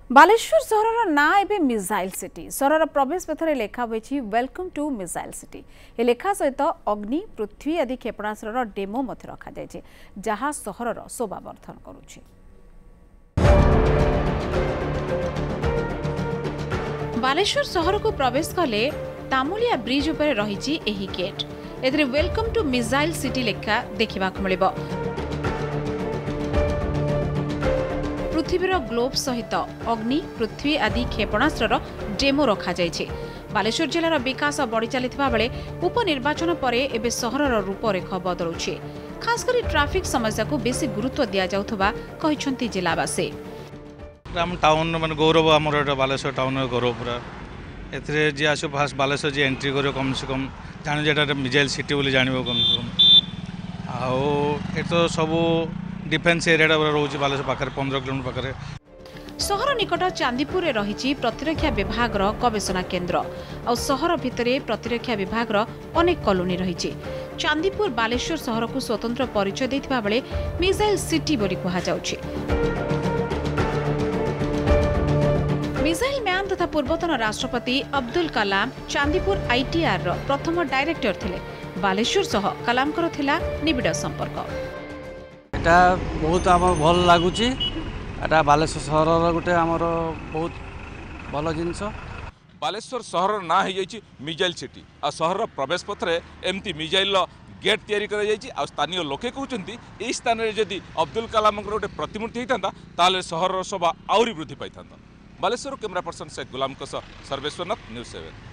बालेश्वर सहर ना एबे मिसाइल सिटी सहर प्रवेश पथरे लेखा होईछि वेलकम टू मिसाइल सिटी। ए लेखा सहित अग्नि पृथ्वी आदि क्षेपणास्त्र डेमो मध्य रखा जायछि जहाँ सहरर शोभा वर्धन करुछि। बालेश्वर सहर को प्रवेश कले तामुलिया ब्रिज उपर रहिछि एही गेट। एथिरे वेलकम टू मिसाइल सिटी लेखा देखिबा को मिलिबो। पृथ्वीर ग्लोब सहित अग्नि पृथ्वी आदि क्षेपणास्त्र डेमो रखा जायछि। बालेश्वर जिलार विकास बढ़ी चलिथिबा बेले उपनिर्वाचन परे एबे सहरर रूपरेख बदलुछि। खास करी ट्रैफिक समस्या को बेसी गुरुत्व दिया जाउथबा कहिसंती जिलावासी। हम टाउन माने गौरव हमर बालेश्वर टाउन गौरव पूरा एथरे जे आसो फास्ट बालेश्वर जे एंट्री करियो कम से कम जानि जेटा मिसाइल सिटी बोली जानिबो कम से कम आओ एतो सब डिफेन्स एरिया रोचे बालेश्वर पाखे 15 किलोमीटर पाखे। सहर निकट चांदीपुर रही प्रतिरक्षा विभाग गवेषणा केन्द्र और सहर भितर प्रतिरक्षा विभाग अनेक कॉलोनी रही। चांदीपुर बालेश्वर सहर को स्वतंत्र परिचय देथिबा बेले मिसाइल सिटी बोली कहुछि। मिसाइल मैन तथा पूर्वतन राष्ट्रपति अब्दुल कलाम चांदीपुर आईटीआर प्रथम डायरेक्टर थिले। बालेश्वर सह कलामकर थिला निबिड़ संपर्क। एटा बहुत आम भल लगुच बालेश्वर सहर गोटे आमर बहुत भल जिनस। बालेश्वर सहर ना हो मिसाइल सिटी आ सहर प्रवेश पथरे एमती मिसाइल गेट तैयारी करा जायछि। आ स्थानीय लोके कहउछन्ति एई स्थान रे जदि अब्दुल कलाम गोटे प्रतिमूर्ति होता ताले सहर शोभा आउरी वृद्धि पाइथांता। Baleswar camera person Sheikh Gulam Sarveswarnath News 7।